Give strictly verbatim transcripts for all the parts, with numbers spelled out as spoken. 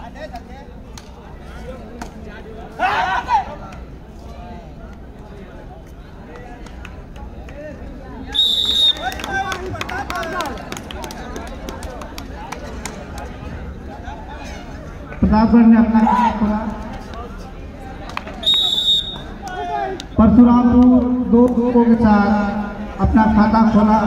प्रतापगढ़ ने अपना खाता खोला। परशुरामपुर दो दो के साथ अपना खाता खोला।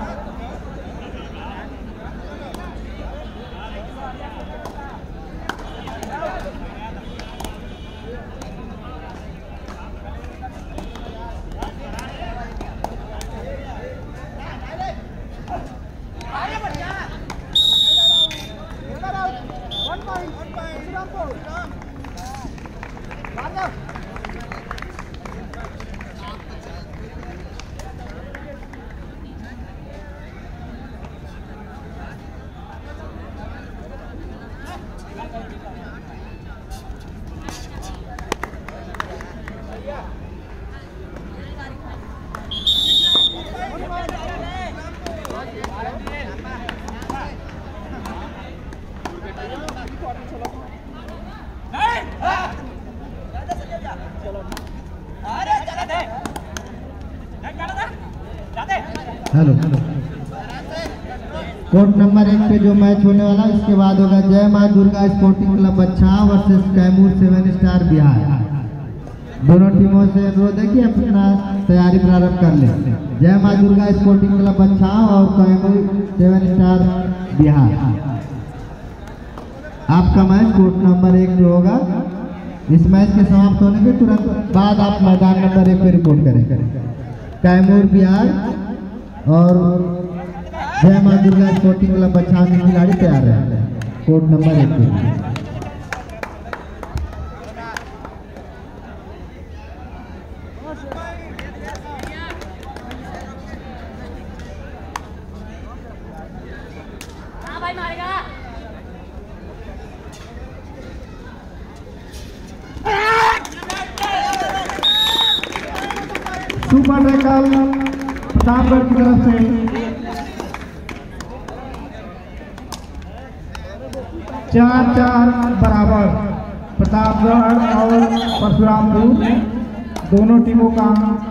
हेलो कोर्ट नंबर एक पे जो मैच होने वाला है इसके बाद होगा Jai Maa Durga sporting club Bachha versus Kaimur seven star Bihar. दोनों टीमों से अनुरोध है कि अपना तैयारी प्रारंभ कर ले। जय मां दुर्गा स्पोर्टिंग क्लब बच्छा और कैमूर सेवन स्टार बिहार। आपका मैच कोर्ट नंबर एक जो होगा इस मैच के समाप्त होने के तुरंत बाद आप मैदान नंबर एक पे रिपोर्ट करें। कैमूर बिहार और जय मां दुर्गा स्पोर्टिंग क्लब बच्छा के खिलाड़ी तैयार है कोर्ट नंबर एक पे। सुपर टैकल प्रतापगढ़ की तरफ से चार चार बराबर प्रतापगढ़ और परशुरामपुर दोनों टीमों का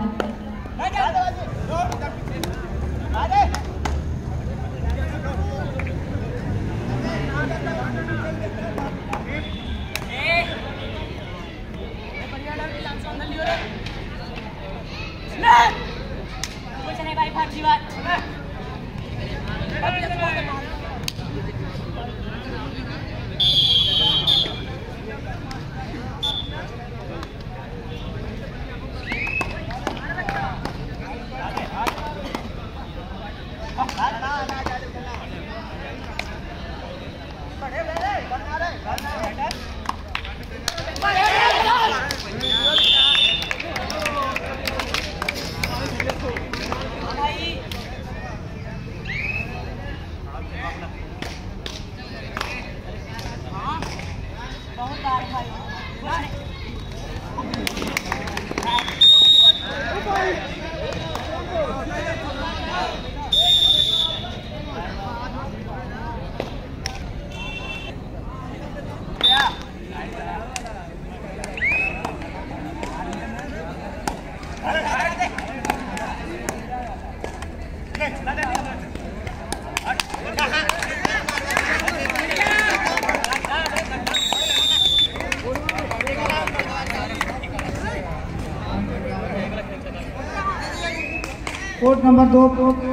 कोर्ट नंबर दो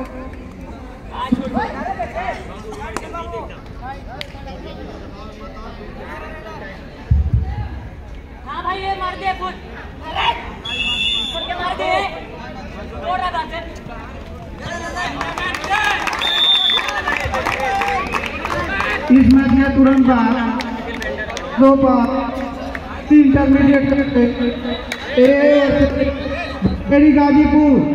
हाँ भाई ये मार दे फुट फुट के मार दे छोड़ रहा था इस मैच में तुरंत बाद दो बार इंटरमीडिएट मेरी गाजीपुर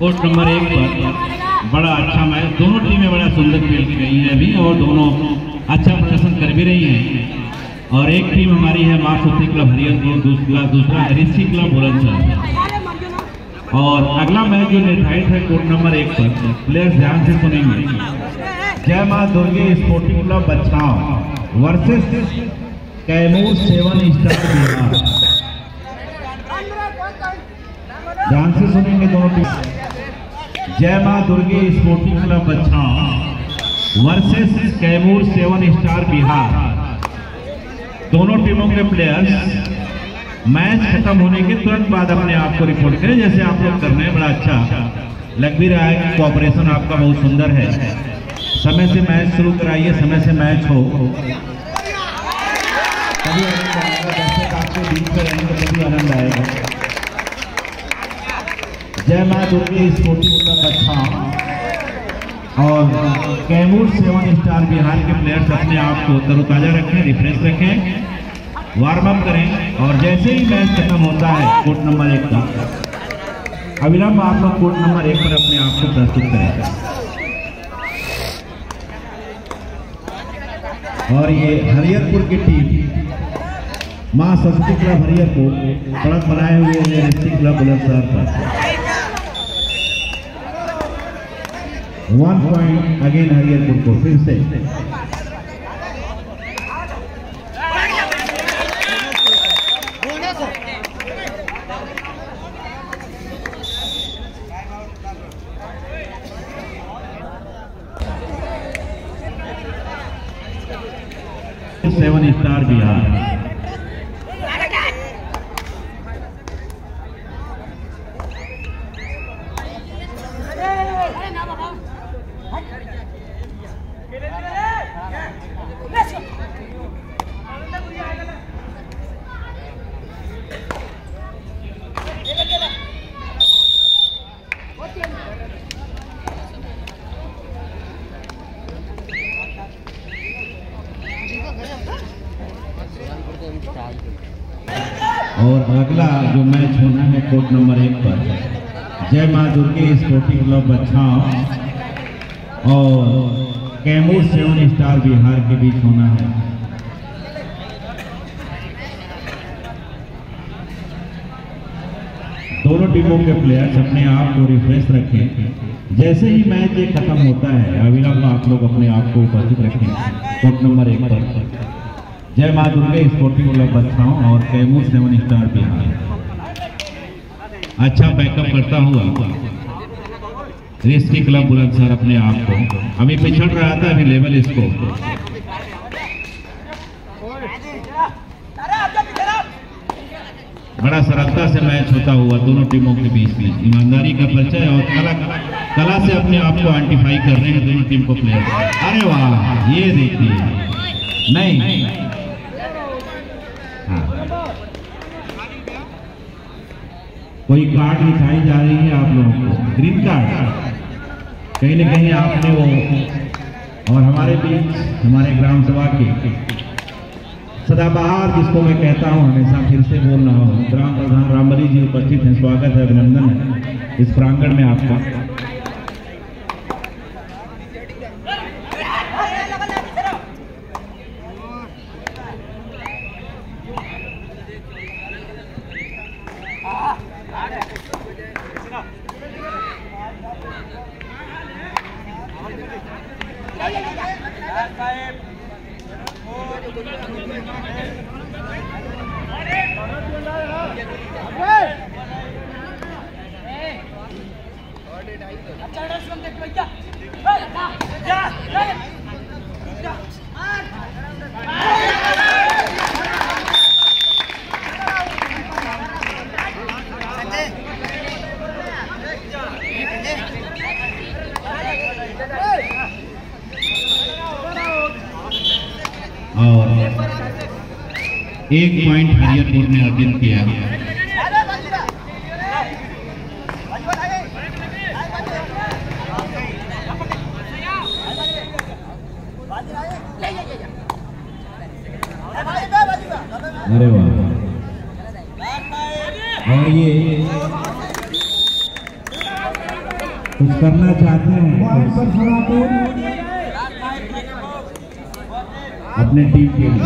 कोर्ट नंबर एक पर बड़ा अच्छा मैच, दोनों टीमें बड़ा सुंदर खेल की रही हैं अभी और दोनों अच्छा प्रदर्शन कर भी रही हैं। और एक टीम हमारी है माँ सूती क्लब हरियरपुर, दूसरा दूसरा ऋषि क्लब बुलंदशहर। और अगला मैच जो निर्धारित है कोर्ट नंबर एक पर, प्लेयर्स ध्यान से सुनेंगे। Jai Maa Durge sporting club Bachhav versus Kaimur seven star Bihar. ध्यान से सुनेंगे दोनों team. Jai Maa Durge sporting club Bachhav versus Kaimur seven star Bihar. दोनों टीमों के प्लेयर्स मैच खत्म होने के तुरंत बाद अपने आप को रिपोर्ट करें, जैसे आप लोग कर रहे हैं। बड़ा अच्छा लग भी रहा है कि कोऑपरेशन आपका बहुत सुंदर है। समय से मैच शुरू कराइए, समय से मैच हो, तभी आनंद आएगा। दर्शक आपके बीच में रहेंगे तभी आनंद आएगा। जय माँ दुर्गे स्पोर्टिंग क्लब बछाव और कैमूर सेवन स्टार बिहार के प्लेयर्स अपने आप को तरोताजा रखें, रिफ्रेश रखें, वार्म अप करें। और जैसे ही मैच खत्म होता है कोर्ट नंबर एक का, अविलंब आप लोग कोर्ट नंबर एक पर अपने आप को प्रस्तुत करें। और ये हरियरपुर की टीम माँ सरस्वती क्लब हरियरपुर सड़क बनाए हुए हैं ऋषि क्लब बुलंदशहर पर। वन पॉइंट अगेन हरियरपुर को फिर से। Seven star Bihar. और अगला जो मैच होना है कोर्ट नंबर एक पर, जय माँ दुर्गे स्पोर्टिंग क्लब बछाव और कैमूर सेवन स्टार बिहार के बीच होना है। दोनों टीमों के प्लेयर्स अपने आप को रिफ्रेश रखें। जैसे ही मैच ये खत्म होता है अविलंब आप लोग अपने आप को उपस्थित रखें कोर्ट नंबर एक पर। जय माँ दुर्गे स्पोर्टिंग क्लब बछाव और कैमूर सेवन स्टार बिहार। अच्छा बैकअप करता हुआ ऋषि क्लब बुलंदशहर अपने आप को, अभी पिछड़ रहा था, अभी लेवल इसको। बड़ा सरलता से मैच होता हुआ दोनों टीमों के बीच में ईमानदारी का परिचय और कला कला से अपने आप को आइडेंटिफाई कर रहे हैं दोनों टीम को प्लेयर। अरे वाह, ये देखिए नहीं, कोई कार्ड दिखाई जा रही है आप लोगों को, ग्रीन कार्ड कहीं न कहीं आपने वो। और हमारे बीच हमारे ग्राम सभा के सदाबहार, जिसको मैं कहता हूं हमेशा, फिर से बोल रहा हूं, ग्राम प्रधान रामबली जी उपस्थित हैं। स्वागत है, अभिनंदन है इस प्रांगण में आपका। और एक पॉइंट हरियरपुर ने अर्जित किया। अरे वाह, और ये कुछ करना चाहते हैं पॉइंट परशुरामपुर अपने टीम के लिए।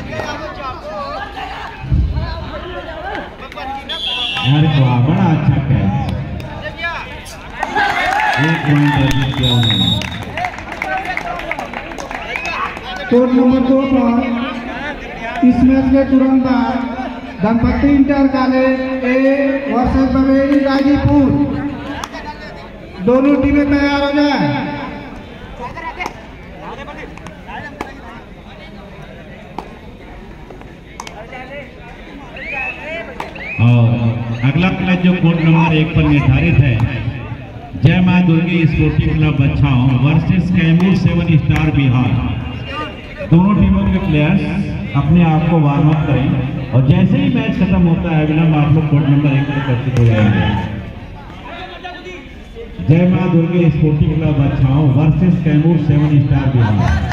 अरे वाह, बड़ा अच्छा कैच, एक पॉइंट अर्जित किया उन्होंने। कोर्ट नंबर दो पर इस मैच के तुरंत बाद Ganpati inter college A versus Baweri Ghazipur, दोनों टीमें तैयार हो जाए। और अगला मैच जो कोर्ट नंबर एक पर निर्धारित है, जय मां Durge sporting club Bachhaon versus Kaimur seven star Bihar. दोनों टीमों के प्लेयर्स अपने आप को वार्म अप करें और जैसे ही मैच खत्म होता है विलंब आप लोग कोर्ट नंबर एक पर उपस्थित हो जाएंगे। जय मां Durge sporting club Bachhaon versus Kaimur seven star Bihar.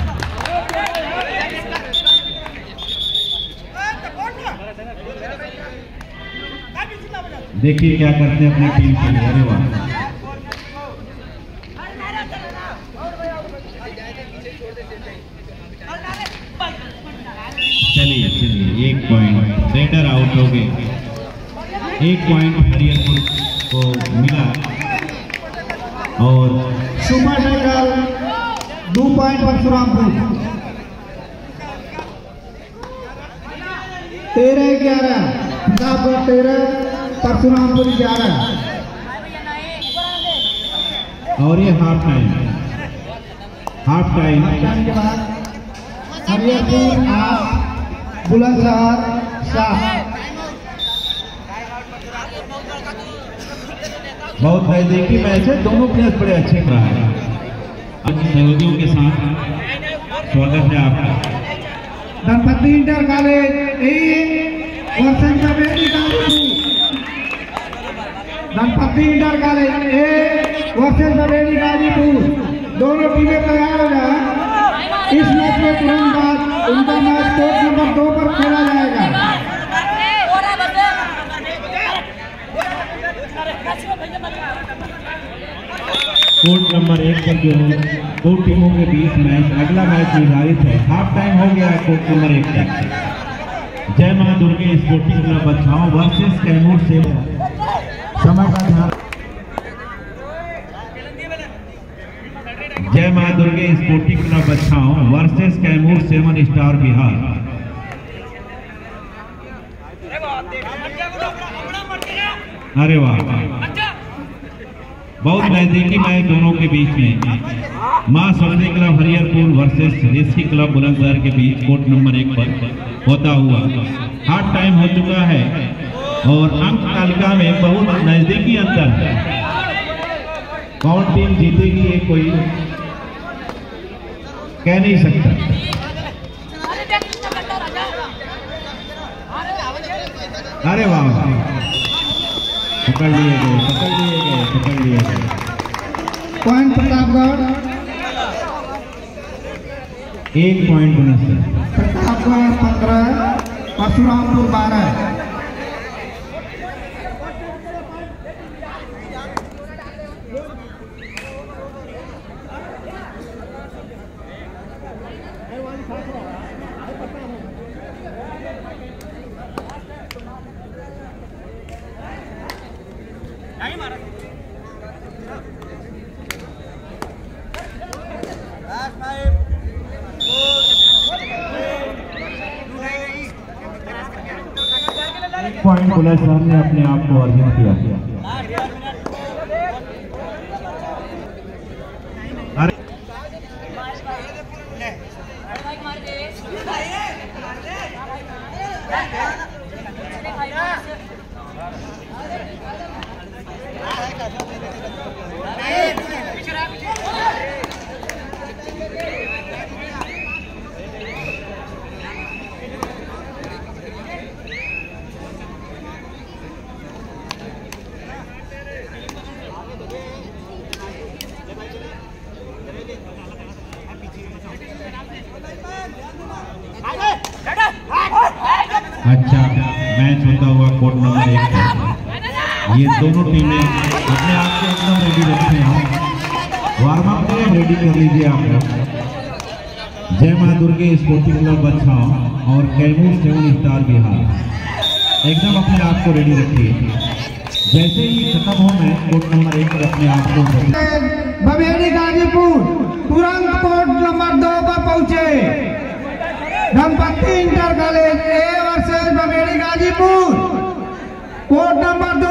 देखिए क्या करते हैं अपनी टीम के लिए। अरे वाह, चलिए चलिए, एक पॉइंट रेडर आउट हो गए, एक पॉइंट हरियरपुर को मिला और सुपर टाइगर दो पॉइंट परशुरामपुर। तेरह ग्यारह प्रतापगढ़ तेरह परशुरामपुर ग्यारह। और ये half time, half time time के बाद हरियरपुर आठ बुलंदशहर सात। बहुत नजदीकी मैच है, दोनों प्लेयर बड़े अच्छे कर रहे हैं। अपने सहयोगियों के साथ स्वागत है आपका। Ganpati inter college A versus Baweri Ghazipur, Ganpati inter college A versus Baweri Ghazipur, दोनों टीमें तैयार हो जाए। इस मैच में तुरंत बाद उनका मैच कोर्ट नंबर दो पर खेला जाएगा। कोर्ट नंबर एक पर जो दो टीमों के बीच मैच, अगला मैच निर्धारित है। हाफ टाइम हो गया है कोर्ट नंबर एक तक। जय मां Durge sporting club Bachhaon versus Kaimur seven. समय का ध्यान। जय मां Durge sporting club Bachhaon versus Kaimur seven star Bihar. अरे वाह, बहुत नजदीकी मैच दोनों के बीच में। मां Saraswati club Hariharpur versus Rishi club Bulandshahr के बीच कोर्ट नंबर एक पर होता हुआ हाफ टाइम हो चुका है और अंक तालिका में बहुत नजदीकी अंतर है। कौन टीम जीतेगी ये कोई कह नहीं सकता। अरे वाह, पकड़ लिए गए, पकड़ लिए गए, पकड़ लिए गए। पॉइंट प्रतापगढ़, एक पॉइंट बोनस है। प्रतापगढ़ पंद्रह परशुरामपुर बारह। पॉइंट बुलंदशहर ने अपने आप को अर्जित किया। अरे अच्छा ये दोनों टीमें अपने आप को एकदम रेडी रखते हैं। वार्म अप के रेडी कर लीजिए आप लोग। जय मां दुर्गे स्पोर्टिंग क्लब बछाव और कैमूर सेवन स्टार बिहार एकदम अपने आप को रेडी रखिए। जैसे ही खत्म हो मैच कोर्ट नंबर एक पर अपने आप को बमेड़ी गाजीपुर तुरंत कोर्ट नंबर दो पर पहुंचे। Dampati inter college A versus Bamedi Ghazipur court number दो